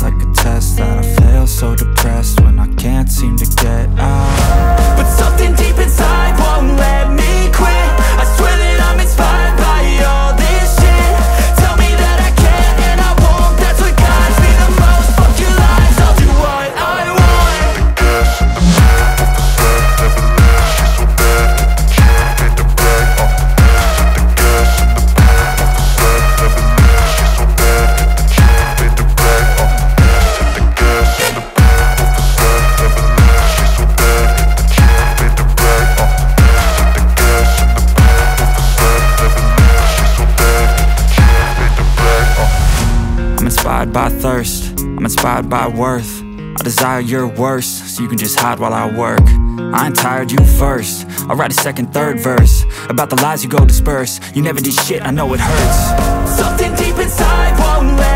like a test that I fail, so depressed when I can't seem to get out. But something deep inside won't let me quit. I swear that I'm inspired by all this shit. Tell me that I can and I won't, that's what guides me the most. Fuck your lies, I'll do what I want. The gas in the back of the set never leaves. She's so bad that the kid made the brag. The gas in the back of the set never leaves. She's so bad that the kid made the brag. The gas in the back of the set never leaves. She's so bad that the kid made the brag. The gas in the back of the set never leaves. She's so bad that the kid made the brag. I'm inspired by thirst, I'm inspired by worth. I desire your worst, so you can just hide while I work. I ain't tired, you first. I'll write a second, third verse about the lies you go disperse. You never did shit, I know it hurts. Something deep inside won't let